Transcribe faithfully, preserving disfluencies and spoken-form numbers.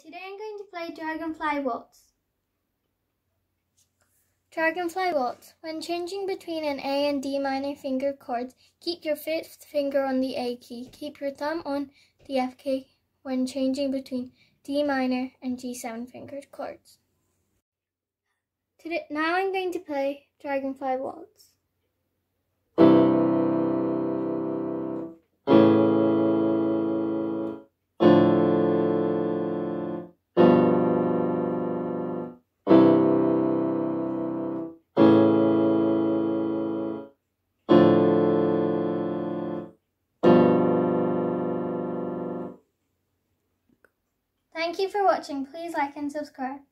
today I'm going to play Dragonfly Waltz. Dragonfly Waltz. When changing between an A and D minor finger chords, keep your fifth finger on the A key. Keep your thumb on the F key when changing between D minor and G seven fingered chords. Today, now I'm going to play Dragonfly Waltz. Thank you for watching. Please like and subscribe.